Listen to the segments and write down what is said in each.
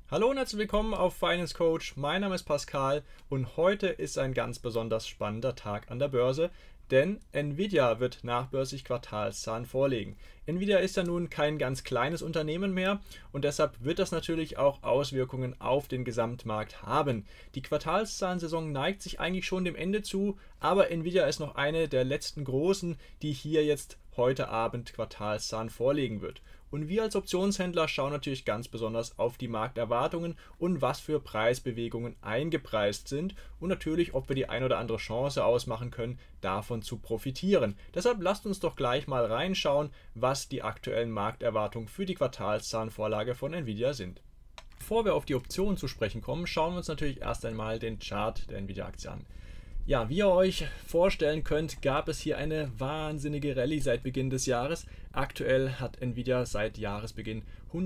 Hallo und herzlich willkommen auf Finance Coach. Mein Name ist Pascal und heute ist ein ganz besonders spannender Tag an der Börse, denn Nvidia wird nachbörslich Quartalszahlen vorlegen. Nvidia ist ja nun kein ganz kleines Unternehmen mehr und deshalb wird das natürlich auch Auswirkungen auf den Gesamtmarkt haben. Die Quartalszahlensaison neigt sich eigentlich schon dem Ende zu, aber Nvidia ist noch eine der letzten großen, die hier jetzt heute Abend Quartalszahlen vorlegen wird. Und wir als Optionshändler schauen natürlich ganz besonders auf die Markterwartungen und was für Preisbewegungen eingepreist sind und natürlich, ob wir die ein oder andere Chance ausmachen können, davon zu profitieren. Deshalb lasst uns doch gleich mal reinschauen, was die aktuellen Markterwartungen für die Quartalszahlenvorlage von Nvidia sind. Bevor wir auf die Optionen zu sprechen kommen, schauen wir uns natürlich erst einmal den Chart der Nvidia-Aktie an. Ja, wie ihr euch vorstellen könnt, gab es hier eine wahnsinnige Rallye seit Beginn des Jahres. Aktuell hat Nvidia seit Jahresbeginn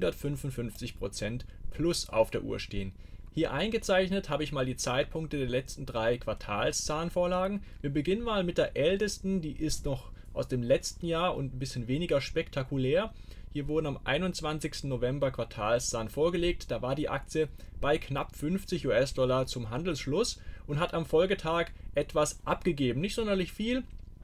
155% plus auf der Uhr stehen. Hier eingezeichnet habe ich mal die Zeitpunkte der letzten 3 Quartalszahlenvorlagen. Wir beginnen mal mit der ältesten, die ist noch aus dem letzten Jahr und ein bisschen weniger spektakulär. Hier wurden am 21. November Quartalszahlen vorgelegt. Da war die Aktie bei knapp 50 US-Dollar zum Handelsschluss und hat am Folgetag etwas abgegeben. Nicht sonderlich viel,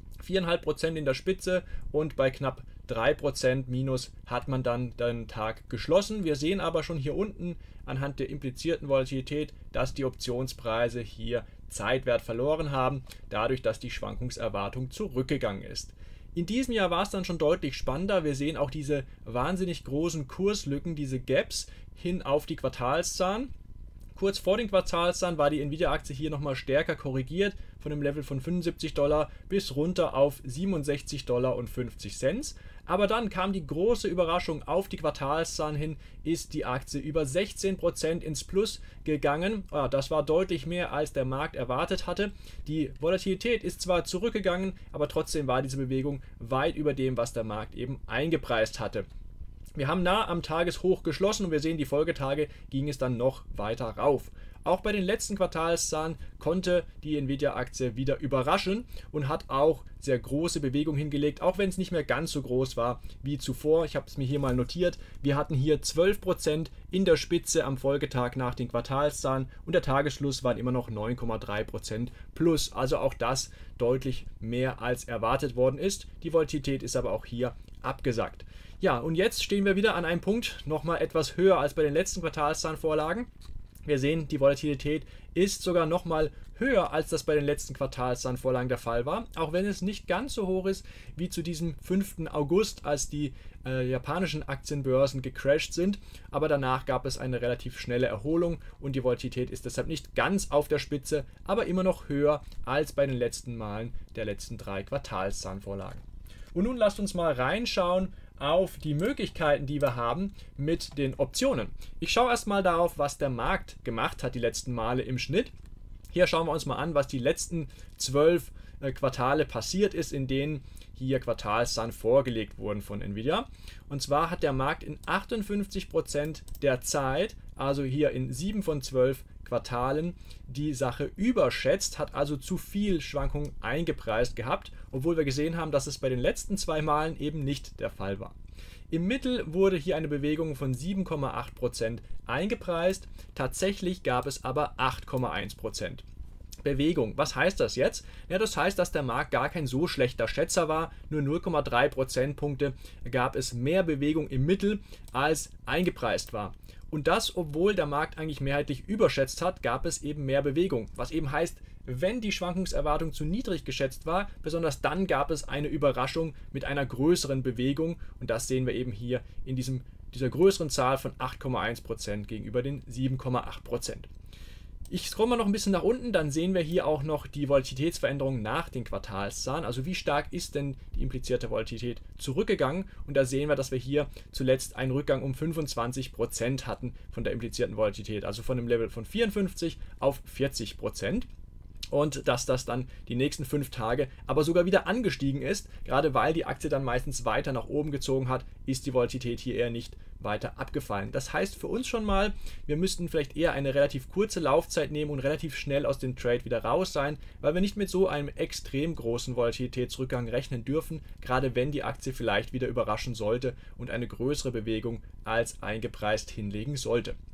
4,5% in der Spitze und bei knapp 3% Minus hat man dann den Tag geschlossen. Wir sehen aber schon hier unten anhand der implizierten Volatilität, dass die Optionspreise hier Zeitwert verloren haben, dadurch, dass die Schwankungserwartung zurückgegangen ist. In diesem Jahr war es dann schon deutlich spannender. Wir sehen auch diese wahnsinnig großen Kurslücken, diese Gaps hin auf die Quartalszahlen. Kurz vor den Quartalszahlen war die Nvidia-Aktie hier nochmal stärker korrigiert, von dem Level von 75 Dollar bis runter auf 67,50 Dollar. Aber dann kam die große Überraschung: auf die Quartalszahlen hin ist die Aktie über 16% ins Plus gegangen. Das war deutlich mehr, als der Markt erwartet hatte. Die Volatilität ist zwar zurückgegangen, aber trotzdem war diese Bewegung weit über dem, was der Markt eben eingepreist hatte. Wir haben nah am Tageshoch geschlossen und wir sehen, die Folgetage ging es dann noch weiter rauf. Auch bei den letzten Quartalszahlen konnte die Nvidia-Aktie wieder überraschen und hat auch sehr große Bewegung hingelegt, auch wenn es nicht mehr ganz so groß war wie zuvor. Ich habe es mir hier mal notiert. Wir hatten hier 12% in der Spitze am Folgetag nach den Quartalszahlen und der Tagesschluss waren immer noch 9,3% plus. Also auch das deutlich mehr als erwartet worden ist. Die Volatilität ist aber auch hier abgesackt. Ja, und jetzt stehen wir wieder an einem Punkt, nochmal etwas höher als bei den letzten Quartalszahlenvorlagen. Wir sehen, die Volatilität ist sogar nochmal höher, als das bei den letzten Quartalszahlenvorlagen der Fall war, auch wenn es nicht ganz so hoch ist wie zu diesem 5. August, als die japanischen Aktienbörsen gecrashed sind, aber danach gab es eine relativ schnelle Erholung und die Volatilität ist deshalb nicht ganz auf der Spitze, aber immer noch höher als bei den letzten Malen der letzten 3 Quartalszahlenvorlagen. Und nun lasst uns mal reinschauen auf die Möglichkeiten, die wir haben mit den Optionen. Ich schaue erstmal darauf, was der Markt gemacht hat die letzten Male im Schnitt. Hier schauen wir uns mal an, was die letzten 12 Quartale passiert ist, in denen hier Quartalszahlen vorgelegt wurden von Nvidia. Und zwar hat der Markt in 58% der Zeit, also hier in 7 von 12 Quartalen, die Sache überschätzt, hat also zu viel Schwankungen eingepreist gehabt, obwohl wir gesehen haben, dass es bei den letzten 2 Malen eben nicht der Fall war. Im Mittel wurde hier eine Bewegung von 7,8% eingepreist, tatsächlich gab es aber 8,1% Bewegung. Was heißt das jetzt? Ja, das heißt, dass der Markt gar kein so schlechter Schätzer war. Nur 0,3 Prozentpunkte gab es mehr Bewegung im Mittel, als eingepreist war. Und das, obwohl der Markt eigentlich mehrheitlich überschätzt hat, gab es eben mehr Bewegung. Was eben heißt, wenn die Schwankungserwartung zu niedrig geschätzt war, besonders dann gab es eine Überraschung mit einer größeren Bewegung. Und das sehen wir eben hier in dieser größeren Zahl von 8,1% gegenüber den 7,8%. Ich scrolle mal noch ein bisschen nach unten, dann sehen wir hier auch noch die Volatilitätsveränderung nach den Quartalszahlen. Also wie stark ist denn die implizierte Volatilität zurückgegangen? Und da sehen wir, dass wir hier zuletzt einen Rückgang um 25% hatten von der implizierten Volatilität. Also von dem Level von 54 auf 40%. Und dass das dann die nächsten 5 Tage aber sogar wieder angestiegen ist, gerade weil die Aktie dann meistens weiter nach oben gezogen hat, ist die Volatilität hier eher nicht weiter abgefallen. Das heißt für uns schon mal, wir müssten vielleicht eher eine relativ kurze Laufzeit nehmen und relativ schnell aus dem Trade wieder raus sein, weil wir nicht mit so einem extrem großen Volatilitätsrückgang rechnen dürfen, gerade wenn die Aktie vielleicht wieder überraschen sollte und eine größere Bewegung als eingepreist hinlegen sollte.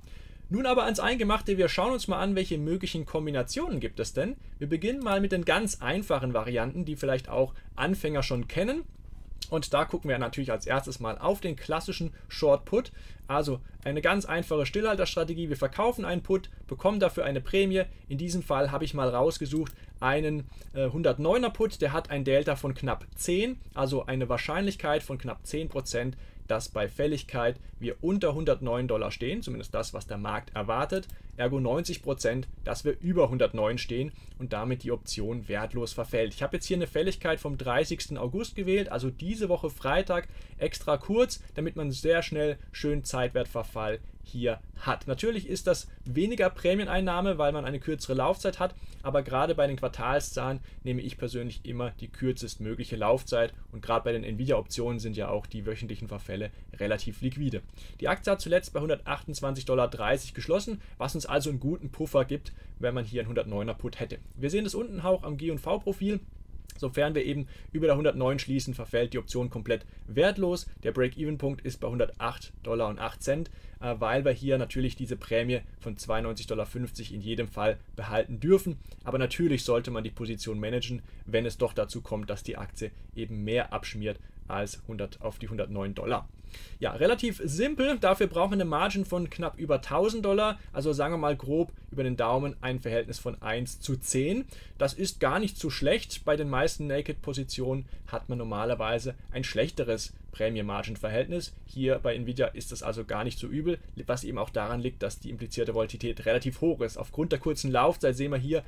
Nun aber ans Eingemachte, wir schauen uns mal an, welche möglichen Kombinationen gibt es denn. Wir beginnen mal mit den ganz einfachen Varianten, die vielleicht auch Anfänger schon kennen. Und da gucken wir natürlich als erstes mal auf den klassischen Short Put. Also eine ganz einfache Stillhalterstrategie. Wir verkaufen einen Put, bekommen dafür eine Prämie. In diesem Fall habe ich mal rausgesucht einen 109er Put, der hat ein Delta von knapp 10, also eine Wahrscheinlichkeit von knapp 10%, dass bei Fälligkeit wir unter $109 stehen, zumindest das, was der Markt erwartet, ergo 90%, dass wir über 109 stehen und damit die Option wertlos verfällt. Ich habe jetzt hier eine Fälligkeit vom 30. August gewählt, also diese Woche Freitag, extra kurz, damit man sehr schnell schön Zeitwertverfall hier hat. Natürlich ist das weniger Prämieneinnahme, weil man eine kürzere Laufzeit hat, aber gerade bei den Quartalszahlen nehme ich persönlich immer die kürzestmögliche Laufzeit und gerade bei den Nvidia-Optionen sind ja auch die wöchentlichen Verfälle relativ liquide. Die Aktie hat zuletzt bei $128,30 geschlossen, was uns also einen guten Puffer gibt, wenn man hier einen 109er Put hätte. Wir sehen das unten auch am G&V-Profil. Sofern wir eben über der 109 schließen, verfällt die Option komplett wertlos. Der Break-Even-Punkt ist bei $108,08, weil wir hier natürlich diese Prämie von $92,50 in jedem Fall behalten dürfen. Aber natürlich sollte man die Position managen, wenn es doch dazu kommt, dass die Aktie eben mehr abschmiert als auf die $109. Ja, relativ simpel. Dafür brauchen wir eine Margin von knapp über $1.000. Also sagen wir mal grob über den Daumen ein Verhältnis von 1:10. Das ist gar nicht so schlecht. Bei den meisten Naked-Positionen hat man normalerweise ein schlechteres Prämie-Margin-Verhältnis. Hier bei Nvidia ist das also gar nicht so übel, was eben auch daran liegt, dass die implizierte Volatilität relativ hoch ist. Aufgrund der kurzen Laufzeit sehen wir hier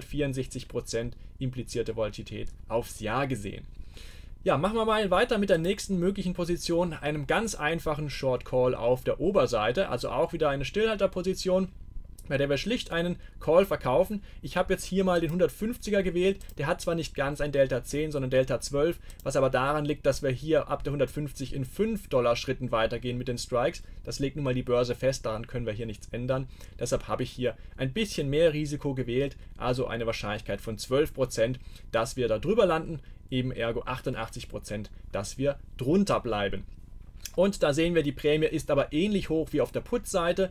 164% implizierte Volatilität aufs Jahr gesehen. Ja, machen wir mal weiter mit der nächsten möglichen Position, einem ganz einfachen Short Call auf der Oberseite, also auch wieder eine Stillhalterposition, bei der wir schlicht einen Call verkaufen. Ich habe jetzt hier mal den 150er gewählt, der hat zwar nicht ganz ein Delta 10, sondern Delta 12, was aber daran liegt, dass wir hier ab der 150 in $5 Schritten weitergehen mit den Strikes. Das legt nun mal die Börse fest, daran können wir hier nichts ändern. Deshalb habe ich hier ein bisschen mehr Risiko gewählt, also eine Wahrscheinlichkeit von 12%, dass wir da drüber landen, eben ergo 88%, dass wir drunter bleiben. Und da sehen wir, die Prämie ist aber ähnlich hoch wie auf der Put-Seite.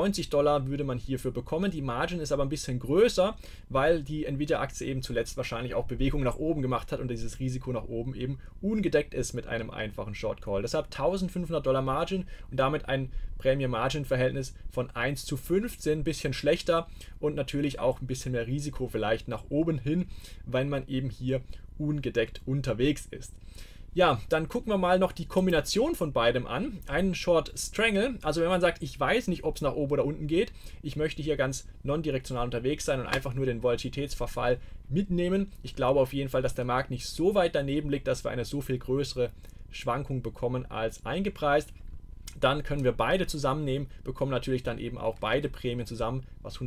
$90 würde man hierfür bekommen. Die Margin ist aber ein bisschen größer, weil die Nvidia-Aktie eben zuletzt wahrscheinlich auch Bewegung nach oben gemacht hat und dieses Risiko nach oben eben ungedeckt ist mit einem einfachen Short Call. Deshalb $1.500 Margin und damit ein Prämie-Margin-Verhältnis von 1:15, ein bisschen schlechter und natürlich auch ein bisschen mehr Risiko vielleicht nach oben hin, weil man eben hier ungedeckt unterwegs ist. Ja, dann gucken wir mal noch die Kombination von beidem an. Einen Short Strangle, also wenn man sagt, ich weiß nicht, ob es nach oben oder unten geht, ich möchte hier ganz non-direktional unterwegs sein und einfach nur den Volatilitätsverfall mitnehmen. Ich glaube auf jeden Fall, dass der Markt nicht so weit daneben liegt, dass wir eine so viel größere Schwankung bekommen als eingepreist. Dann können wir beide zusammennehmen, bekommen natürlich dann eben auch beide Prämien zusammen, was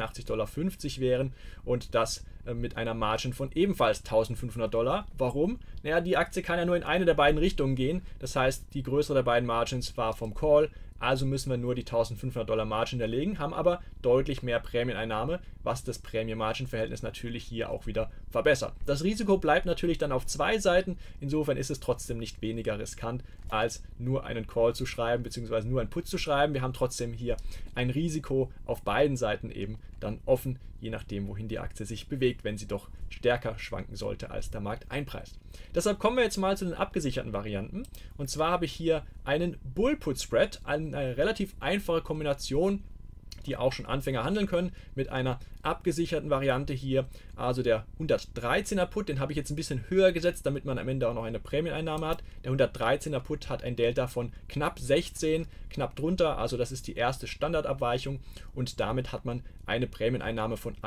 $182,50 wären und das mit einer Margin von ebenfalls $1.500. Warum? Naja, die Aktie kann ja nur in eine der beiden Richtungen gehen, das heißt, die größere der beiden Margins war vom Call, also müssen wir nur die $1.500 Margin erlegen, haben aber deutlich mehr Prämieneinnahme, was das Prämie-Margin-Verhältnis natürlich hier auch wieder verbessert. Das Risiko bleibt natürlich dann auf zwei Seiten, insofern ist es trotzdem nicht weniger riskant, als nur einen Call zu schreiben, beziehungsweise nur einen Put zu schreiben. Wir haben trotzdem hier ein Risiko auf beiden Seiten eben dann offen, je nachdem, wohin die Aktie sich bewegt, wenn sie doch stärker schwanken sollte, als der Markt einpreist. Deshalb kommen wir jetzt mal zu den abgesicherten Varianten. Und zwar habe ich hier einen Bull-Put-Spread, eine relativ einfache Kombination, die auch schon Anfänger handeln können, mit einer abgesicherten Variante hier, also der 113er Put, den habe ich jetzt ein bisschen höher gesetzt, damit man am Ende auch noch eine Prämieneinnahme hat. Der 113er Put hat ein Delta von knapp 16, knapp drunter, also das ist die erste Standardabweichung und damit hat man eine Prämieneinnahme von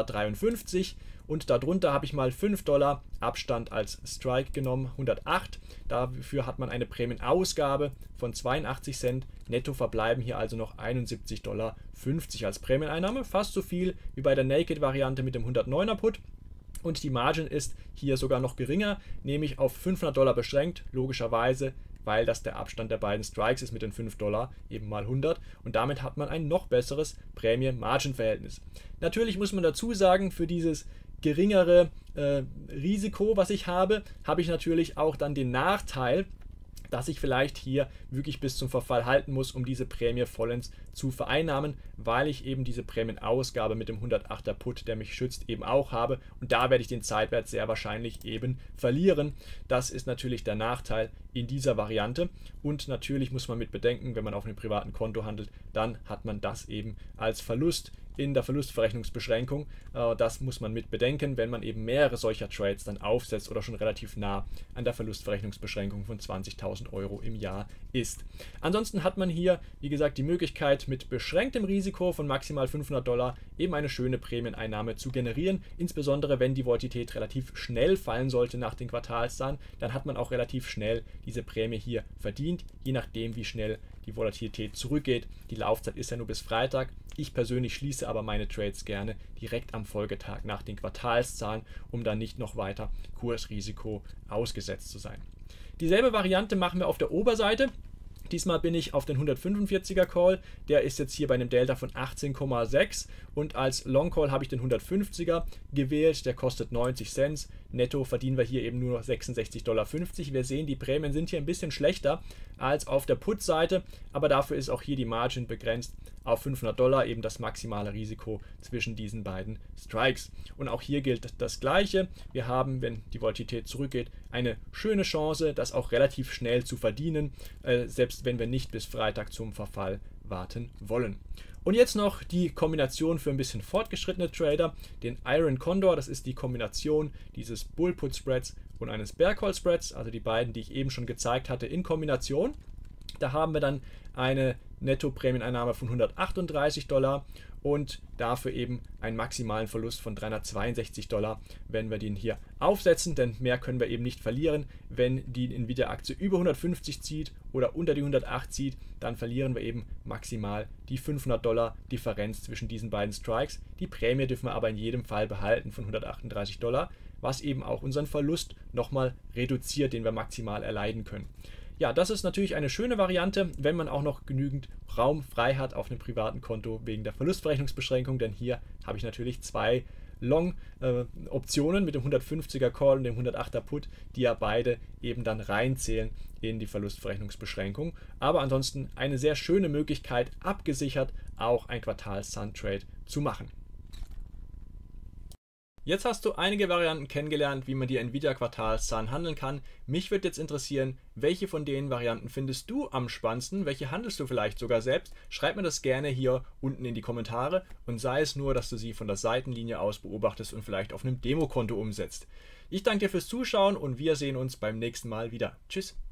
$1,53 und darunter habe ich mal $5 Abstand als Strike genommen, 108. Dafür hat man eine Prämienausgabe von 82 Cent. Netto verbleiben hier also noch $71,50 als Prämieneinnahme, fast so viel wie bei der Naked-Variante mit dem 109er Put. Und die Margin ist hier sogar noch geringer, nämlich auf $500 beschränkt, logischerweise, weil das der Abstand der beiden Strikes ist mit den $5, eben mal 100. Und damit hat man ein noch besseres Prämie-Margin-Verhältnis. Natürlich muss man dazu sagen, für dieses geringere Risiko, was ich habe, habe ich natürlich auch dann den Nachteil, dass ich vielleicht hier wirklich bis zum Verfall halten muss, um diese Prämie vollends zu vereinnahmen, weil ich eben diese Prämienausgabe mit dem 108er Put, der mich schützt, eben auch habe. Und da werde ich den Zeitwert sehr wahrscheinlich eben verlieren. Das ist natürlich der Nachteil in dieser Variante. Und natürlich muss man mit bedenken, wenn man auf einem privaten Konto handelt, dann hat man das eben als Verlust in der Verlustverrechnungsbeschränkung. Das muss man mit bedenken, wenn man eben mehrere solcher Trades dann aufsetzt oder schon relativ nah an der Verlustverrechnungsbeschränkung von 20.000 Euro im Jahr ist. Ansonsten hat man hier, wie gesagt, die Möglichkeit mit beschränktem Risiko von maximal $500 eben eine schöne Prämieneinnahme zu generieren. Insbesondere wenn die Volatilität relativ schnell fallen sollte nach den Quartalszahlen, dann hat man auch relativ schnell diese Prämie hier verdient, je nachdem wie schnell die Volatilität zurückgeht. Die Laufzeit ist ja nur bis Freitag. Ich persönlich schließe aber meine Trades gerne direkt am Folgetag nach den Quartalszahlen, um dann nicht noch weiter Kursrisiko ausgesetzt zu sein. Dieselbe Variante machen wir auf der Oberseite. Diesmal bin ich auf den 145er Call, der ist jetzt hier bei einem Delta von 18,6 und als Long Call habe ich den 150er gewählt, der kostet 90 Cent. Netto verdienen wir hier eben nur 66,50 $. Wir sehen, die Prämien sind hier ein bisschen schlechter als auf der Put-Seite, aber dafür ist auch hier die Margin begrenzt auf $500, eben das maximale Risiko zwischen diesen beiden Strikes. Und auch hier gilt das Gleiche. Wir haben, wenn die Volatilität zurückgeht, eine schöne Chance, das auch relativ schnell zu verdienen, selbst wenn wir nicht bis Freitag zum Verfall warten wollen. Und jetzt noch die Kombination für ein bisschen fortgeschrittene Trader, den Iron Condor, das ist die Kombination dieses Bull Put Spreads und eines Bear Call Spreads, also die beiden, die ich eben schon gezeigt hatte, in Kombination. Da haben wir dann eine Netto-Prämieneinnahme von $138 und dafür eben einen maximalen Verlust von $362, wenn wir den hier aufsetzen, denn mehr können wir eben nicht verlieren. Wenn die Nvidia-Aktie über 150 zieht oder unter die 108 zieht, dann verlieren wir eben maximal die $500 Differenz zwischen diesen beiden Strikes. Die Prämie dürfen wir aber in jedem Fall behalten von $138, was eben auch unseren Verlust nochmal reduziert, den wir maximal erleiden können. Ja, das ist natürlich eine schöne Variante, wenn man auch noch genügend Raum frei hat auf einem privaten Konto wegen der Verlustverrechnungsbeschränkung, denn hier habe ich natürlich zwei Long-Optionen mit dem 150er Call und dem 108er Put, die ja beide eben dann reinzählen in die Verlustverrechnungsbeschränkung. Aber ansonsten eine sehr schöne Möglichkeit, abgesichert auch ein Quartals-Sun-Trade zu machen. Jetzt hast du einige Varianten kennengelernt, wie man die Nvidia Quartals-Zahlen handeln kann. Mich würde jetzt interessieren, welche von den Varianten findest du am spannendsten? Welche handelst du vielleicht sogar selbst? Schreib mir das gerne hier unten in die Kommentare und sei es nur, dass du sie von der Seitenlinie aus beobachtest und vielleicht auf einem Demokonto umsetzt. Ich danke dir fürs Zuschauen und wir sehen uns beim nächsten Mal wieder. Tschüss!